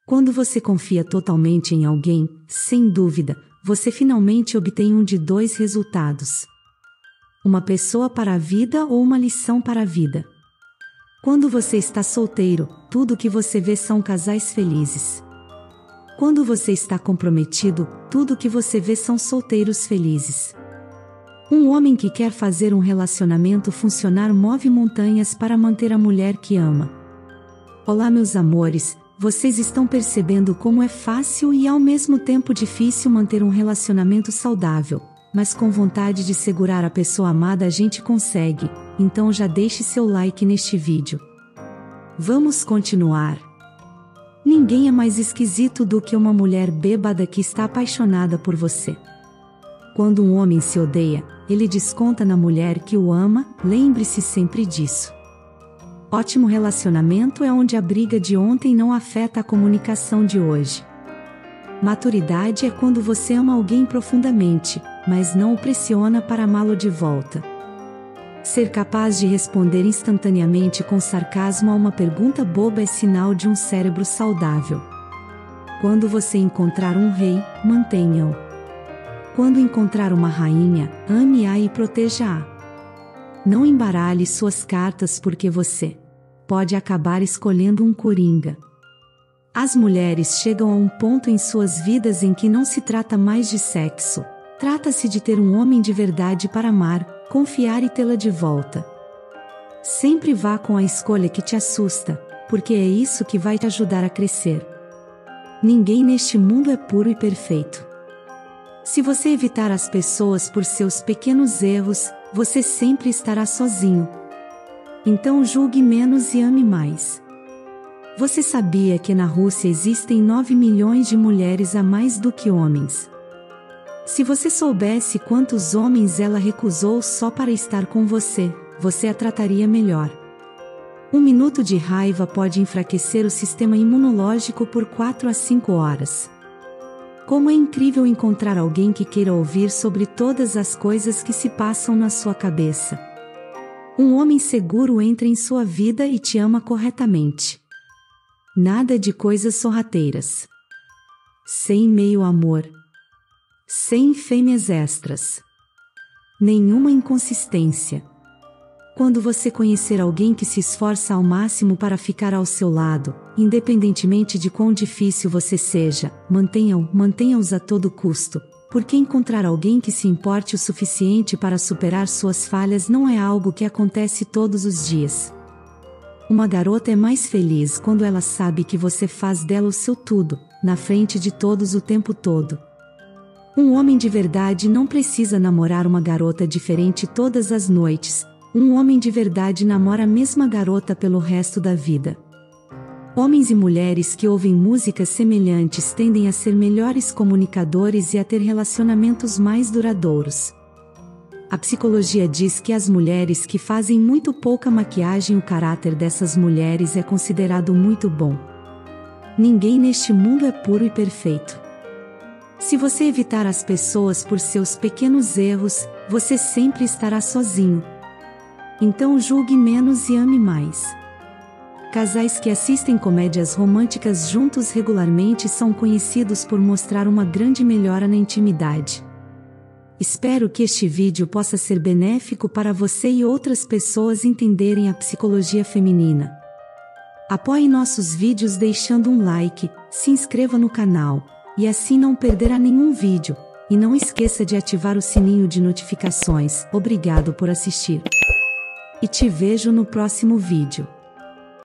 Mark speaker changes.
Speaker 1: Quando você confia totalmente em alguém, sem dúvida, você finalmente obtém um de dois resultados: uma pessoa para a vida ou uma lição para a vida. Quando você está solteiro, tudo o que você vê são casais felizes. Quando você está comprometido, tudo o que você vê são solteiros felizes. Um homem que quer fazer um relacionamento funcionar move montanhas para manter a mulher que ama. Olá, meus amores, vocês estão percebendo como é fácil e ao mesmo tempo difícil manter um relacionamento saudável, mas com vontade de segurar a pessoa amada a gente consegue, então já deixe seu like neste vídeo. Vamos continuar. Ninguém é mais esquisito do que uma mulher bêbada que está apaixonada por você. Quando um homem se odeia, ele desconta na mulher que o ama, lembre-se sempre disso. Ótimo relacionamento é onde a briga de ontem não afeta a comunicação de hoje. Maturidade é quando você ama alguém profundamente, mas não o pressiona para amá-lo de volta. Ser capaz de responder instantaneamente com sarcasmo a uma pergunta boba é sinal de um cérebro saudável. Quando você encontrar um rei, mantenha-o. Quando encontrar uma rainha, ame-a e proteja-a. Não embaralhe suas cartas porque você pode acabar escolhendo um coringa. As mulheres chegam a um ponto em suas vidas em que não se trata mais de sexo. Trata-se de ter um homem de verdade para amar, confiar e tê-la de volta. Sempre vá com a escolha que te assusta, porque é isso que vai te ajudar a crescer. Ninguém neste mundo é puro e perfeito. Se você evitar as pessoas por seus pequenos erros, você sempre estará sozinho. Então julgue menos e ame mais. Você sabia que na Rússia existem 9 milhões de mulheres a mais do que homens? Se você soubesse quantos homens ela recusou só para estar com você, você a trataria melhor. Um minuto de raiva pode enfraquecer o sistema imunológico por 4 a 5 horas. Como é incrível encontrar alguém que queira ouvir sobre todas as coisas que se passam na sua cabeça. Um homem seguro entra em sua vida e te ama corretamente. Nada de coisas sorrateiras. Sem meio amor. Sem fêmeas extras. Nenhuma inconsistência. Quando você conhecer alguém que se esforça ao máximo para ficar ao seu lado, independentemente de quão difícil você seja, mantenha-os a todo custo, porque encontrar alguém que se importe o suficiente para superar suas falhas não é algo que acontece todos os dias. Uma garota é mais feliz quando ela sabe que você faz dela o seu tudo, na frente de todos o tempo todo. Um homem de verdade não precisa namorar uma garota diferente todas as noites. Um homem de verdade namora a mesma garota pelo resto da vida. Homens e mulheres que ouvem músicas semelhantes tendem a ser melhores comunicadores e a ter relacionamentos mais duradouros. A psicologia diz que as mulheres que fazem muito pouca maquiagem, o caráter dessas mulheres é considerado muito bom. Ninguém neste mundo é puro e perfeito. Se você evitar as pessoas por seus pequenos erros, você sempre estará sozinho. Então julgue menos e ame mais. Casais que assistem comédias românticas juntos regularmente são conhecidos por mostrar uma grande melhora na intimidade. Espero que este vídeo possa ser benéfico para você e outras pessoas entenderem a psicologia feminina. Apoie nossos vídeos deixando um like, se inscreva no canal, e assim não perderá nenhum vídeo, e não esqueça de ativar o sininho de notificações. Obrigado por assistir. E te vejo no próximo vídeo.